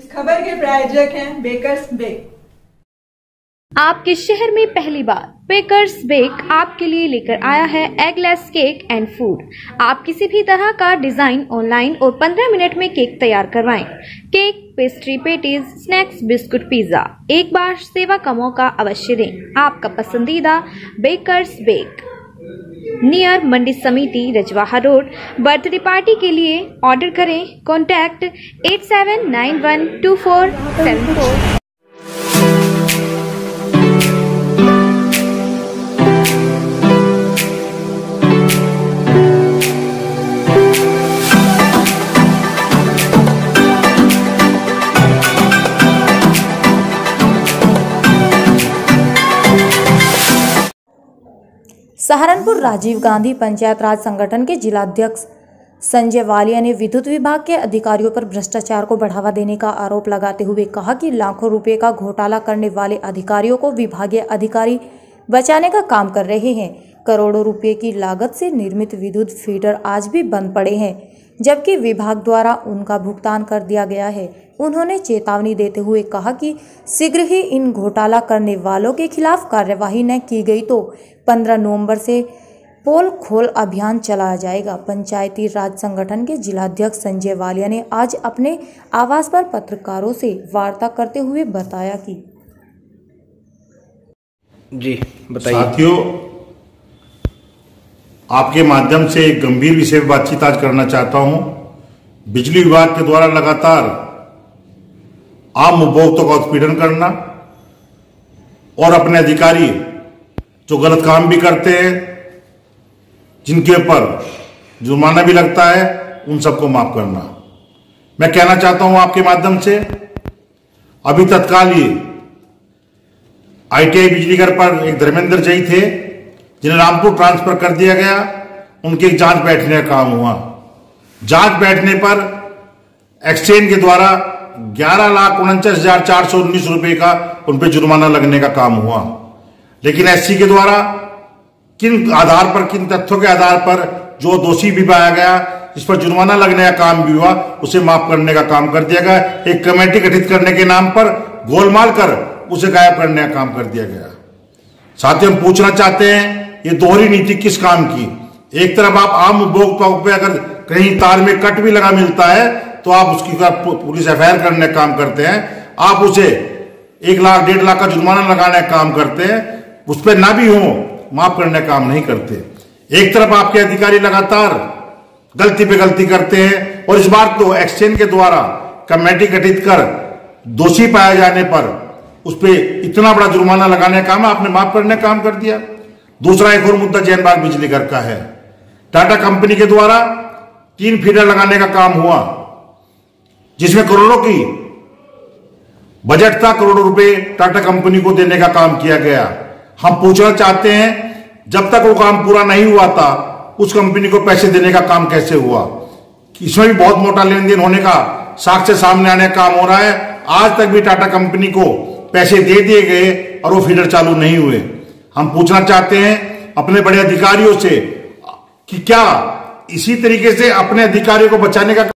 इस खबर के प्रायोजक हैं बेकर्स बेक। आपके शहर में पहली बार बेकर्स बेक आपके लिए लेकर आया है एगलेस केक एंड फूड। आप किसी भी तरह का डिजाइन ऑनलाइन और 15 मिनट में केक तैयार करवाएं। Cake, pastry, patties, snacks, biscuit, pizza. एक बार सेवा का मौका अवश्य दें। आपका पसंदीदा बेकर्स बेक, नियर मंडी समिति, रजवाहा रोड। बर्थडे पार्टी के लिए ऑर्डर करें। कॉन्टैक्ट 87912474। सहारनपुर राजीव गांधी पंचायत राज संगठन के जिलाध्यक्ष संजय वालिया ने विद्युत विभाग के अधिकारियों पर भ्रष्टाचार को बढ़ावा देने का आरोप लगाते हुए कहा कि लाखों रुपए का घोटाला करने वाले अधिकारियों को विभागीय अधिकारी बचाने का काम कर रहे हैं। करोड़ों रुपए की लागत से निर्मित विद्युत फीडर आज भी बंद पड़े हैं, जबकि विभाग द्वारा उनका भुगतान कर दिया गया है। उन्होंने चेतावनी देते हुए कहा कि शीघ्र ही इन घोटाला करने वालों के खिलाफ कार्यवाही न की गई तो 15 नवंबर से पोल खोल अभियान चलाया जाएगा। पंचायती राज संगठन के जिलाध्यक्ष संजय वालिया ने आज अपने आवास पर पत्रकारों से वार्ता करते हुए बताया कि जी बताइए। साथियों, आपके माध्यम से एक गंभीर विषय पर बातचीत आज करना चाहता हूं। बिजली विभाग के द्वारा लगातार आम उपभोक्ताओं का उत्पीड़न करना और अपने अधिकारी जो गलत काम भी करते हैं, जिनके ऊपर जुर्माना भी लगता है, उन सबको माफ करना। मैं कहना चाहता हूं आपके माध्यम से, अभी तत्काल ये ITI बिजली घर पर एक धर्मेंद्र जैन थे जिन्हें रामपुर ट्रांसफर कर दिया गया। उनकी जांच बैठने का काम हुआ। जांच बैठने पर एक्सचेंज के द्वारा 11,49,419 रुपए का उन पर जुर्माना लगने का काम हुआ। लेकिन SC के द्वारा किन आधार पर, किन तथ्यों के आधार पर जो दोषी भी पाया गया, इस पर जुर्माना लगने का काम भी हुआ, उसे माफ करने का काम कर दिया गया। एक कमेटी गठित करने के नाम पर गोलमाल कर उसे गायब करने का काम कर दिया गया। साथियों, हम पूछना चाहते हैं, ये दोहरी नीति किस काम की? एक तरफ आप आम उपभोक्ताओं पे अगर कहीं तार में कट भी लगा मिलता है तो आप उसकी पुलिस FIR करने का काम करते हैं। आप उसे 1 लाख 1.5 लाख का जुर्माना लगाने का काम करते हैं। उस पर ना भी हो, माफ करने का काम नहीं करते। एक तरफ आपके अधिकारी लगातार गलती पे गलती करते हैं और इस बार तो एक्सचेंज के द्वारा कमेटी गठित कर दोषी पाए जाने पर उस पर इतना बड़ा जुर्माना लगाने का काम आपने माफ करने का काम कर दिया। दूसरा एक और मुद्दा जैन बाग बिजली घर का है। टाटा कंपनी के द्वारा 3 फीडर लगाने का काम हुआ, जिसमें करोड़ों की बजट था, करोड़ों रुपए टाटा कंपनी को देने का काम किया गया। हम पूछना चाहते हैं, जब तक वो काम पूरा नहीं हुआ था, उस कंपनी को पैसे देने का काम कैसे हुआ? इसमें भी बहुत मोटा लेन देन होने का साक्ष्य सामने आने का काम हो रहा है। आज तक भी टाटा कंपनी को पैसे दे दिए गए और वो फीडर चालू नहीं हुए। हम पूछना चाहते हैं अपने बड़े अधिकारियों से कि क्या इसी तरीके से अपने अधिकारियों को बचाने का